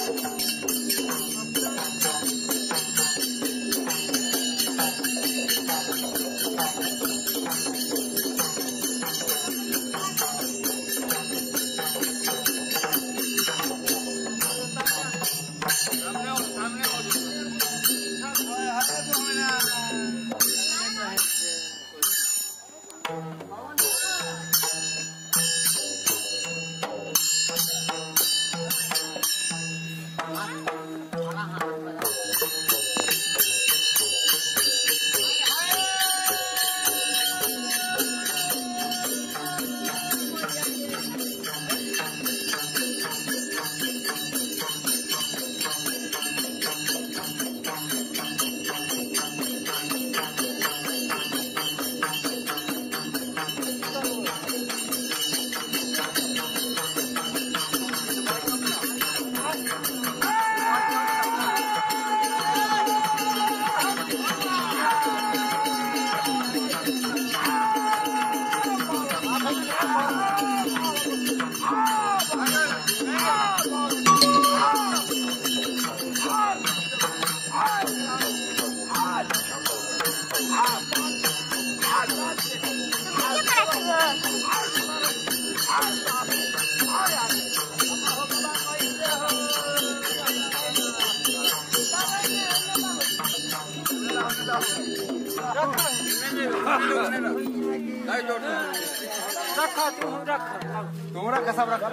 तुमरा कसा रखा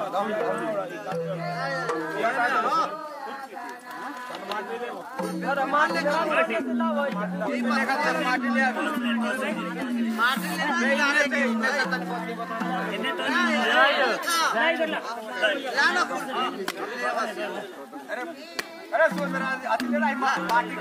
अरे सुन मेरा माटी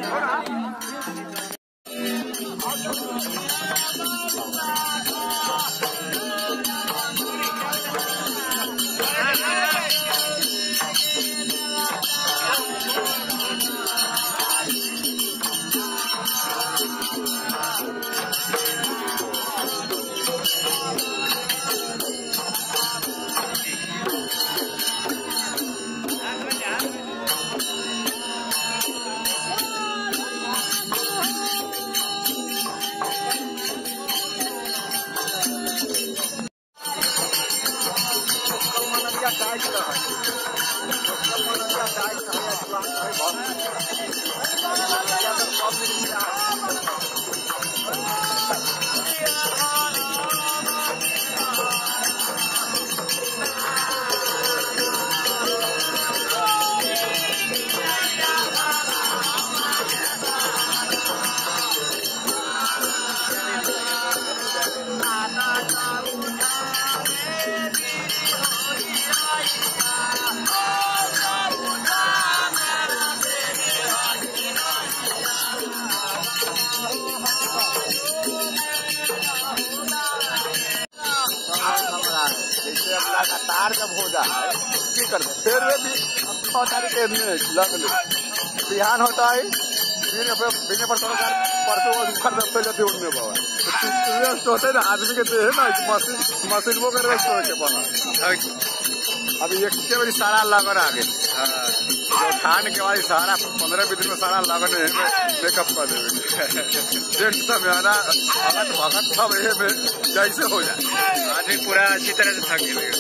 लगातार जब हो जाए फिर भी 6 तारीख के लग ले बिहान होता है बिने पर सरकार परसों पहले उड़ने बाबा होते ना आदमी के देह ना मशीन वो कर के बना अभी एक के बड़ी सारा लगन आगे जो धान के बाद सारा 15-20 दिन में सारा लगन मेकअप कर देवे डेट सब है भगत सब ये में जैसे हो जाए आदमी पूरा अच्छी तरह से थक गए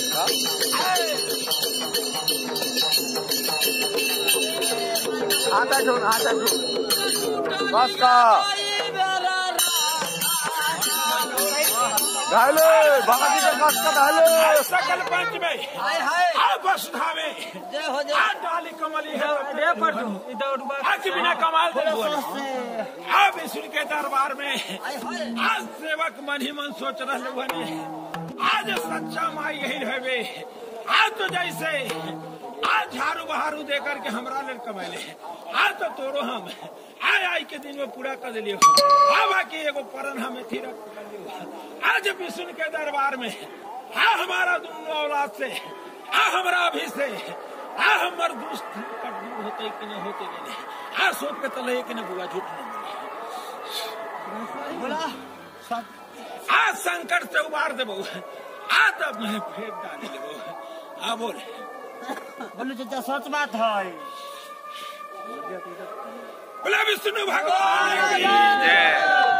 आता जो बस का ढाले भगत जी का ढाले सकल पंच में बस धामे डाली कमली है आज बिना कमाल अब ईश्वर के दरबार में आज सेवक मन ही मन सोच रहे बने आज सच्चा माई यही रहे आज तो जैसे आज झाड़ू बहारू दे करके हमरा लेल कमाले आज तो तोरो हम आई के दिन में पूरा कर दिलियो बाकी एगो परन हमें थी आज विष्णु के दरबार में हमारा दोनों औलाद से हमरा भी से हमर दोस्त होते कि नहीं होते कि नहीं सोच के तले कि नहीं बुआ झूठ नहीं बोला आज संकट से उबार देबो तब मैं फेंक डाल देबो बोले बोलो चाचा सच बात है। बोले विष्णु भगवान की जय।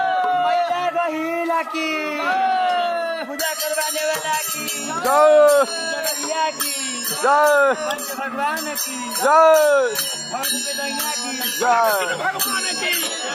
रहीला की पूजा करवाने वाला की जय, की जय, भगवान की जय, की जय, भगवान की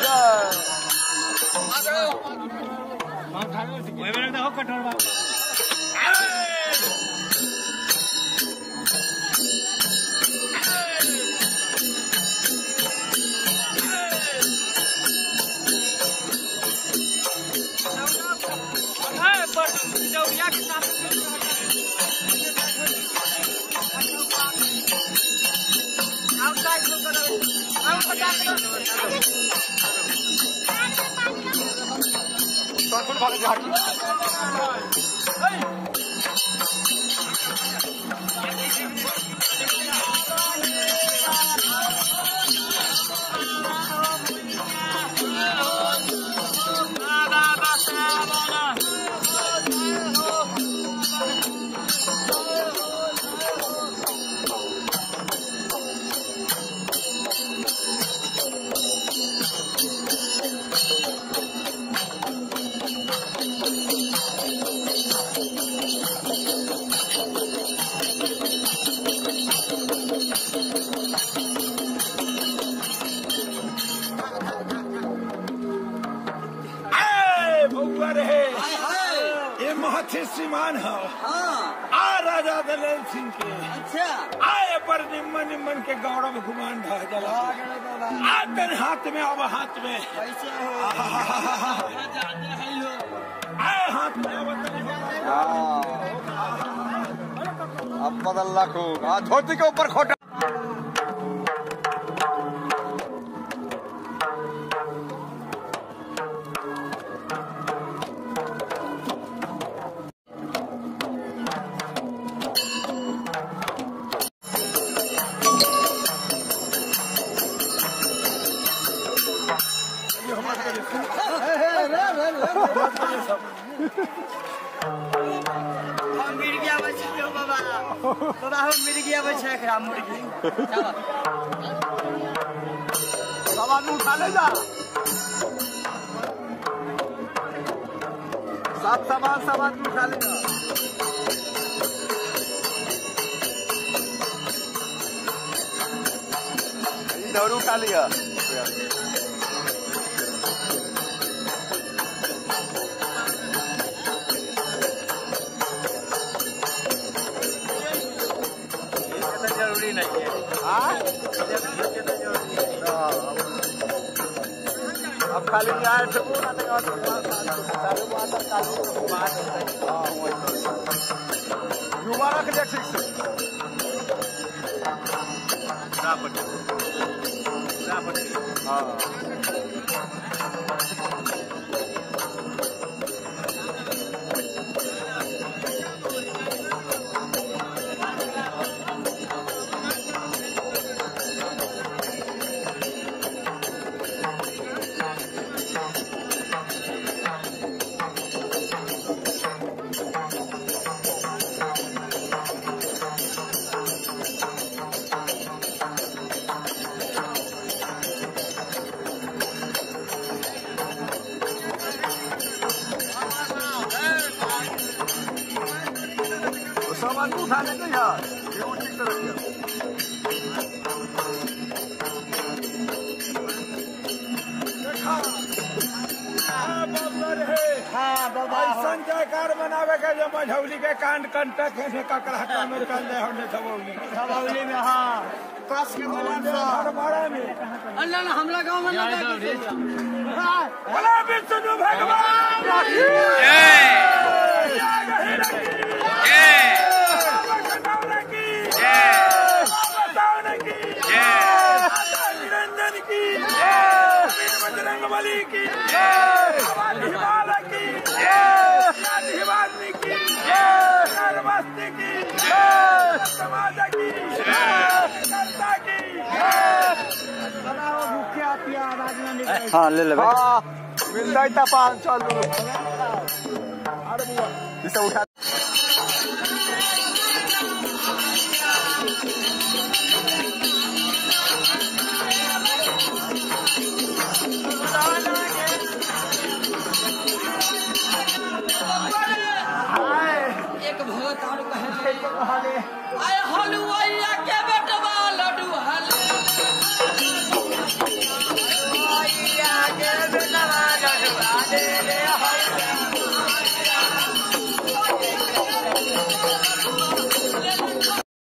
श्रीमान हो आ राजा दलेल सिंह के अच्छा आए पर निम्न निम्न के गौरव गुमान ढह जला आते हाथ में अब हाथ में कैसे हो आए हाथ में अब बदल रखो धोती के ऊपर खोटा मिर्गिया बच्चे हो बाबा बाबा हम मिर्गिया बच्चे खरा मुर्गी सामान उठा ले जा सब सामान उठा ले जा इधर उठा लिया जरूरी नहीं है अब खाली यार युवा रख ले ठीक से सामान उठा लेंगे यार ये उठी तरह हाँ बाबा ऐसा जयकार बनावे के जो मझौली के कांड कंटक है ककड़ा में कर ले हमने खबौली में हाँ कस के हमारा में अल्लाह ने हमला गांव में लगा बोला विष्णु भगवान की निरंजन की बजरंगबली की हिमालय की हिमालय की मस्ती की समाज की हाँ ले ले हाँ मिलता ही था 500 अरे इसे उठा भगत और कहे थे तो कहले आय हलवा